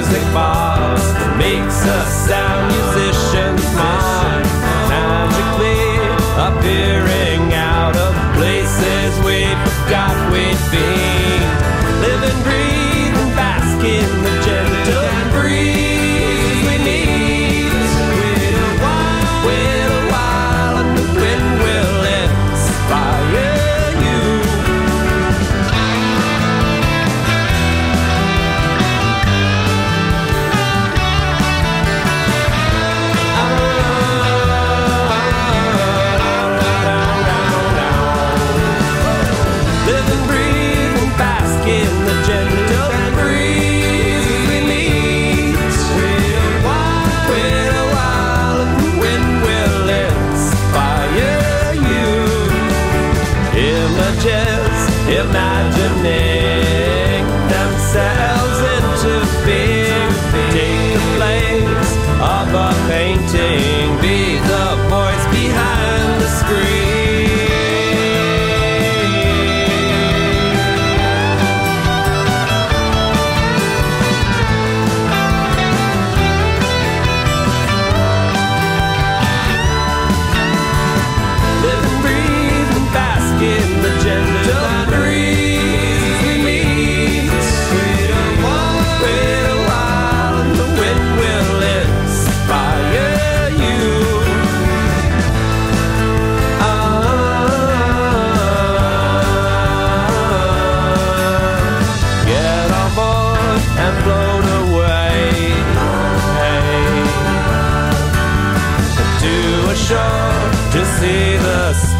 music box makes us sound musicians mind, magically appearing out of places we forgot we'd been. Live and breathe and bask in the gentle breeze we meet. Wait a while and the wind will inspire you. Live and breathe and bask in the gentle breeze we meet. Wait a while and the wind will inspire you. Images imagining themselves into being. Take the place of a painting, be the voice behind the screen. Live and breathe and bask in the gentle breeze we meet. Wait a while and the wind will inspire you. Get on board and float away to a shore to see the